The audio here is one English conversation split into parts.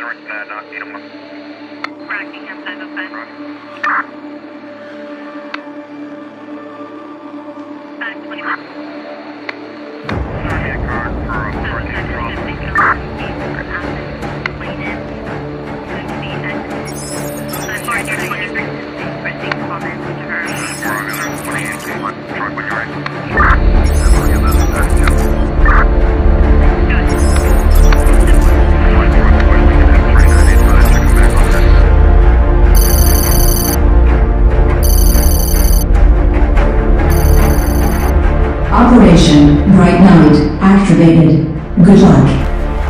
north, not Needham. Rockingham 505. 521. Target card for Operation Bright Night activated. Good luck.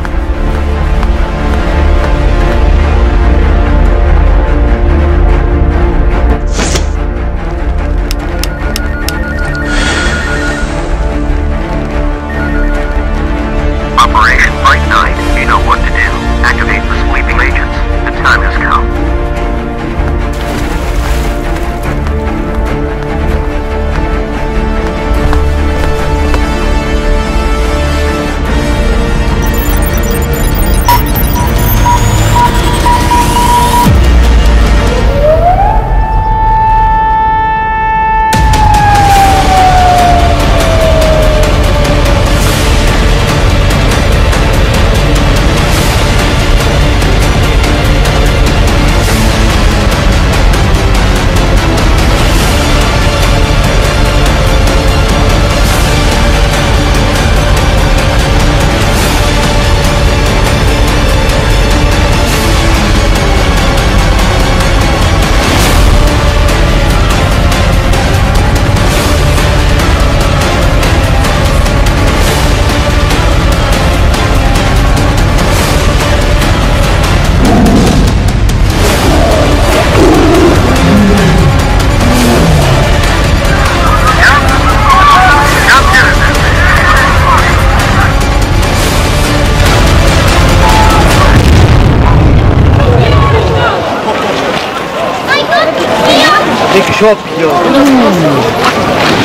Operation Bright Night. You know what to do. Activate the sleeping agents. The time has come. Show up, yo.